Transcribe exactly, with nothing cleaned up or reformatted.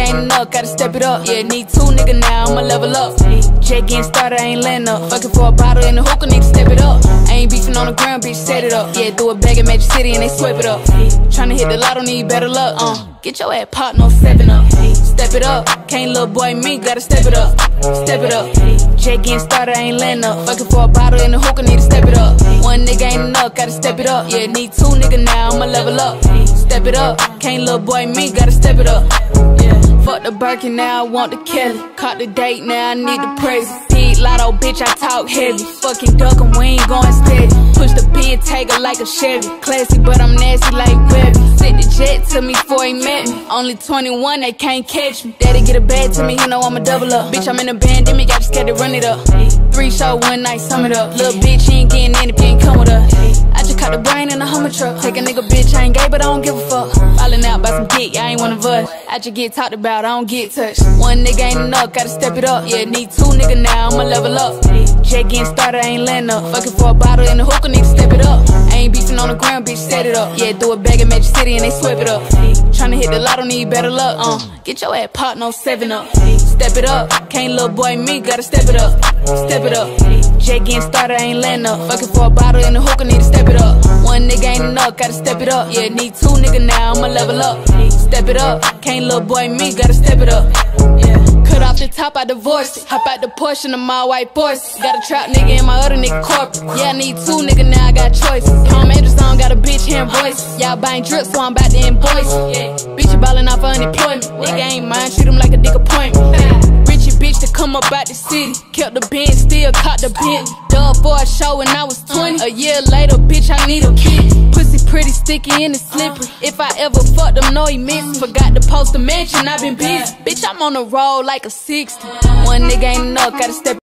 ain't enough, gotta step it up. Yeah, need two nigga now, I'ma level up. Jet getting started, I ain't letting up. Fucking for a bottle in the hookah, nigga step it up. I ain't beefing on the ground, bitch, set it up. Yeah, do a bag in Magic City and they swipe it up. Tryna hit the lotto, need better luck. Uh, get your ass popped, no stepping up. Step it up, can't little boy me, gotta step it up. Step it up. Jet getting started, I ain't letting up. Fucking for a bottle in the hookah, need to step it up. One nigga ain't enough, gotta step it up. Yeah, need two nigga now, I'ma level up. Step it up, can't little boy me, gotta step it up. Yeah. Fuck the Birkin, now I want the Kelly. Caught the date, now I need the praise. Big lotto, bitch, I talk heavy. Fucking duck 'em, we ain't going steady. Push the pin, take her like a Chevy. Classy, but I'm nasty like Webby. Sent the jet to me before he met me. Only twenty-one, they can't catch me. Daddy get a bag to me, you know I'ma double up. Bitch, I'm in a pandemic, got scared to run it up. Three show, one night, sum it up. Little bitch, he ain't getting in if you ain't come with her. I just caught the brain in a Hummer truck. Take a nigga, bitch, I ain't gay, but I don't give a fuck. Fallin' out by some dick, I ain't one of us. I just get talked about, I don't get touched. One nigga ain't enough, gotta step it up. Yeah, need two nigga now, I'ma level up. Jet getting started, I ain't letting up. Fucking for a bottle in the hookah, need to step it up. I ain't beefing on the ground, bitch, set it up. Yeah, do a bag in Magic City and they swipe it up. Tryna hit the lotto, need better luck. Uh, get your ass popped, no seven up. Step it up, can't little boy me, gotta step it up. Step it up. Jet getting started, I ain't letting up. Fucking for a bottle in the hookah, need to step it up. One nigga ain't enough, gotta step it up. Yeah, need two nigga now, I'ma level up. Step it up, can't little boy me, gotta step it up. Yeah. Cut off the top, I divorced it. Hop out the Porsche in my white Porsche. Got a trap nigga in my other nigga corporate. Yeah, I need two nigga now, I got choices. Palm Angels on, got a bitch hearing voice. Y'all buying drips, so I'm about to invoice. Yeah, bitch, you ballin' off for unemployment. Nigga ain't mine, treat him like a dick appointment. Richie bitch to come up out the city. Kept the Benz, still caught the Bentley. Dub for a show when I was twenty. A year later, bitch, I need a kid. Pussy pretty sticky and it's slippery. If I ever fucked them, no he missed. Forgot to post a mention, I been busy. Bitch, I'm on the road like a sixty. One nigga ain't enough, gotta step